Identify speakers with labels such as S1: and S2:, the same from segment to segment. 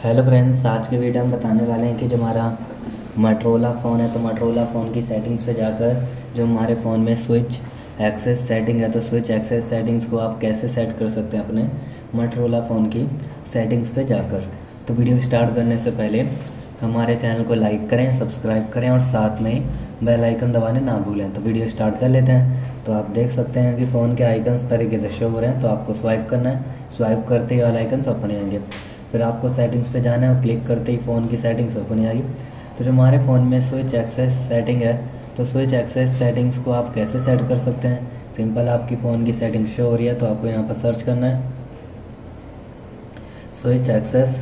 S1: Hello friends, आज के video हम बताने वाले हैं कि जो हमारा मोटरोला फ़ोन है तो मोटरोला फ़ोन की सेटिंग्स पे जाकर जो हमारे फ़ोन में स्विच एक्सेस सेटिंग है तो स्विच एक्सेस सेटिंग्स को आप कैसे सेट कर सकते हैं अपने मोटरोला फ़ोन की सेटिंग्स पे जाकर। तो वीडियो स्टार्ट करने से पहले हमारे चैनल को लाइक करें, सब्सक्राइब करें और साथ में बेल आइकन दबाने ना भूलें। तो वीडियो स्टार्ट कर लेते हैं। तो आप देख सकते हैं कि फ़ोन के आइकन्स तरीके से शो हो रहे हैं। तो आपको स्वाइप करना है, स्वाइप करते ही ऑल आइकन्स ओपन हो जाएंगे। फिर आपको सेटिंग्स पे जाना है और क्लिक करते ही फ़ोन की सेटिंग्स ओपन हो जाएगी। तो जो हमारे फ़ोन में स्विच एक्सेस सेटिंग है तो स्विच एक्सेस सेटिंग्स को आप कैसे सेट कर सकते हैं। सिंपल, आपकी फ़ोन की सेटिंग शो हो रही है तो आपको यहाँ पर सर्च करना है स्विच एक्सेस।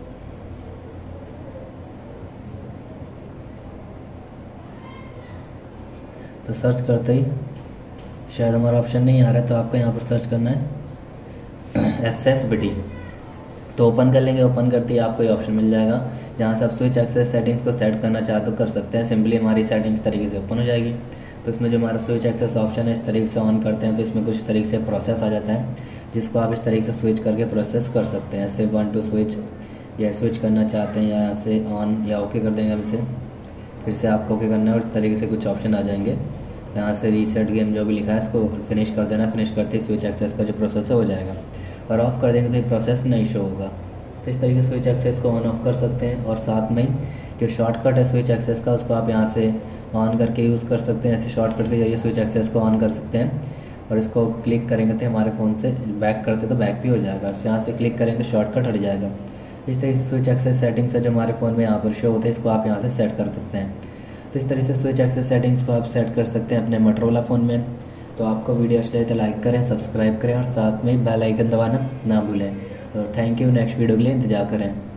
S1: तो सर्च करते ही शायद हमारा ऑप्शन नहीं आ रहा है तो आपको यहाँ पर सर्च करना है एक्सेसिबिलिटी। तो ओपन कर लेंगे। ओपन करते ही आपको ये ऑप्शन मिल जाएगा जहाँ से आप स्विच एक्सेस सेटिंग्स को सेट करना चाहे तो कर सकते हैं। सिंपली हमारी सेटिंग्स तरीके से ओपन हो जाएगी। तो इसमें जो हमारा स्विच एक्सेस ऑप्शन है इस तरीके से ऑन करते हैं तो इसमें कुछ तरीके से प्रोसेस आ जाता है जिसको आप इस तरीके से स्विच करके प्रोसेस कर सकते हैं। ऐसे 1 2 स्विच या स्विच करना चाहते हैं या यहाँ से ऑन या ओके कर देंगे। हम इसे फिर से आपको ओके करना है और इस तरीके से कुछ ऑप्शन आ जाएंगे। यहाँ से रीसेट गेम जो भी लिखा है इसको फिनिश कर देना। फिनिश करते ही स्विच एक्सेस का जो प्रोसेस है हो जाएगा और ऑफ़ कर देंगे तो ये प्रोसेस नहीं शो होगा। तो इस तरीके से स्विच एक्सेस को ऑन ऑफ कर सकते हैं। और साथ में जो शॉर्टकट है स्विच एक्सेस का उसको आप यहाँ से ऑन करके यूज़ कर सकते हैं। ऐसे शॉर्टकट के जरिए स्विच एक्सेस को ऑन कर सकते हैं और इसको क्लिक करेंगे तो हमारे फ़ोन से बैक करते तो बैक भी हो जाएगा। यहाँ से क्लिक करेंगे तो शॉर्टकट हट जाएगा। इस तरीके से स्विच एक्सेस सेटिंग्स है जो हमारे फ़ोन में यहाँ पर शो होते हैं इसको आप यहाँ से सेट कर सकते हैं। तो इस तरीके से स्विच एक्सेस सेटिंग्स को आप सेट कर सकते हैं अपने मोटरोला फ़ोन में। तो आपको वीडियो अच्छी लगे तो लाइक करें, सब्सक्राइब करें और साथ में बेल आइकन दबाना ना भूलें। और थैंक यू। नेक्स्ट वीडियो के लिए इंतजार करें।